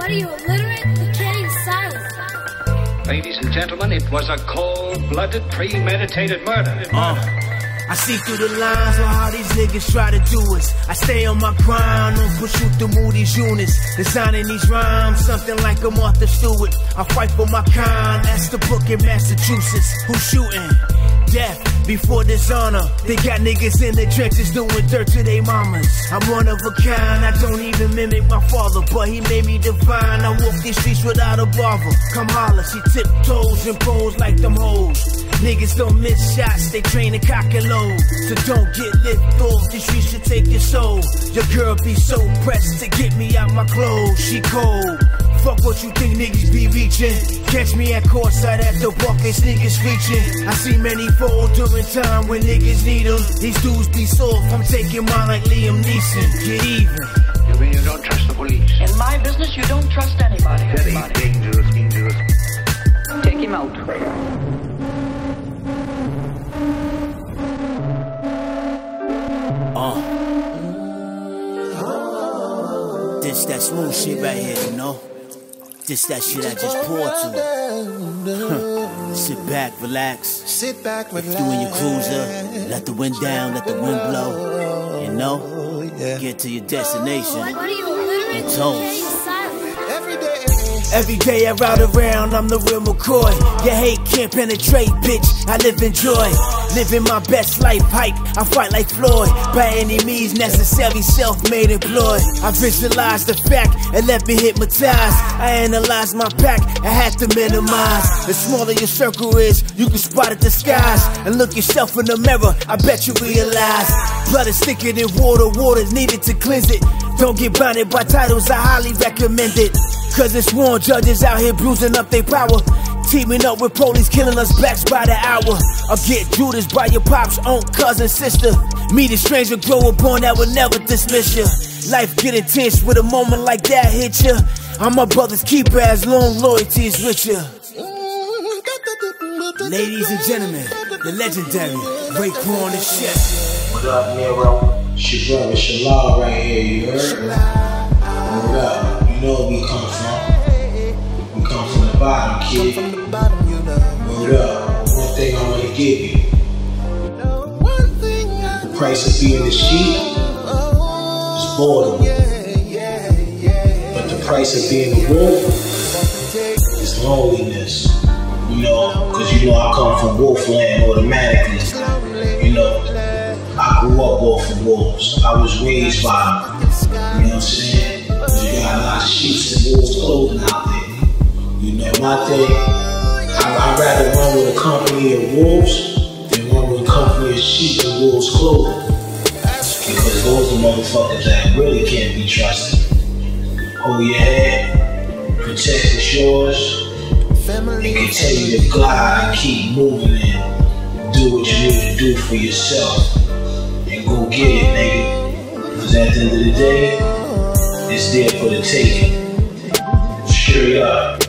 What are you, illiterate? You can't use silence. Ladies and gentlemen, it was a cold-blooded, premeditated murder. I see through the lines on how these niggas try to do us. I stay on my grind, on pursuit to move these units. Designing these rhymes, something like a Martha Stewart. I fight for my kind, that's the book in Massachusetts. Who's shooting? Death before dishonor. They got niggas in the trenches doing dirt to their mamas. I'm one of a kind, I don't even mimic my father, but he made me divine. I walk these streets without a bother. Come holler, she tiptoes and pose like them hoes. Niggas don't miss shots, they train to cock and load. So don't get lift off, the streets should take your soul. Your girl be so pressed to get me out my clothes, she cold. Fuck what you think niggas be reaching. Catch me at courtside at the bucket, niggas reaching. I see many fold during time when niggas need them. These dudes be soft, I'm taking mine like Liam Neeson. Get even. You mean you don't trust the police? In my business, you don't trust anybody. Very dangerous. Take him out. This that smooth shit right here, you know? This that shit I just poured to. Sit back, relax. If you in your cruiser, let the wind down, let the wind blow. You know? Get to your destination. What are you, illiterate? And You toast. can't use silence. Every day I ride around, I'm the real McCoy. Your hate can't penetrate, bitch. I live in joy, living my best life. Hype, I fight like Floyd. By any means necessary, self-made employed. I visualize the fact and let me hypnotize. I analyze my pack, I had to minimize. The smaller your circle is, you can spot a disguise. And look yourself in the mirror, I bet you realize. Blood is thicker than water, water's needed to cleanse it. Don't get blinded by titles, I highly recommend it. Cause it's sworn judges out here bruising up their power. Teaming up with police, killing us blacks by the hour. Or get Judas by your pop's own cousin, sister. Meet a stranger, grow up on that will never dismiss you. Life get intense with a moment like that hit you. I'm my brother's keeper as long loyalty is with you. Ladies and gentlemen, the legendary Raekwon the Chef. What up, Nero? It's your brother Shalal right here, you heard? What up? You know where we come from. We come from the bottom, kid. What up? One thing I want to give you. The price of being a sheep is boredom. But the price of being a wolf is loneliness. You know, because you know I come from Wolfland automatically. You know, I grew up off of wolves. I was raised by them. You know what I'm saying? You got a lot of sheep and wolves clothing out there. You know, my thing, I'd rather run with a company of wolves than run with a company of sheep and wolves clothing. Because those are motherfuckers that really can't be trusted. Hold your head, protect what's yours, and continue to glide and keep moving and do what you need to do for yourself. And go get it, nigga. Because at the end of the day, it's there for the taking. Straight up.